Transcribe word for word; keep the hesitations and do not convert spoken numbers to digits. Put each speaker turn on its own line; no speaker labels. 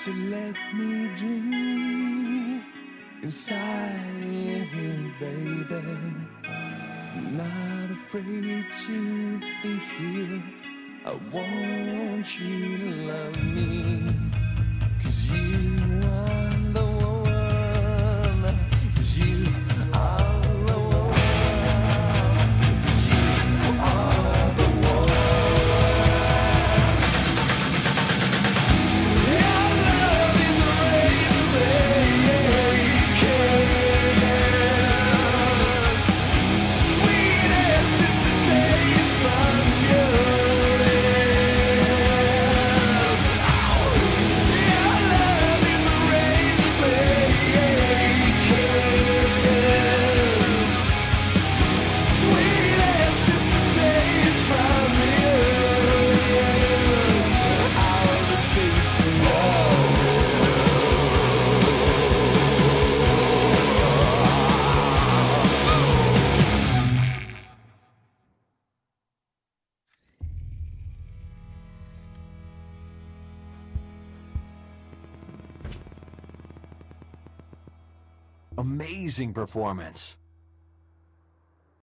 So let me dream inside you, baby. I'm not afraid to feel. I want you to love me, 'cause you are the one, 'cause you are the one, 'cause you are the one. Your love is a razor blade, sweet as distant taste from you. Your love is a razor blade, sweet as distant taste from you. All the taste of love.
Amazing performance.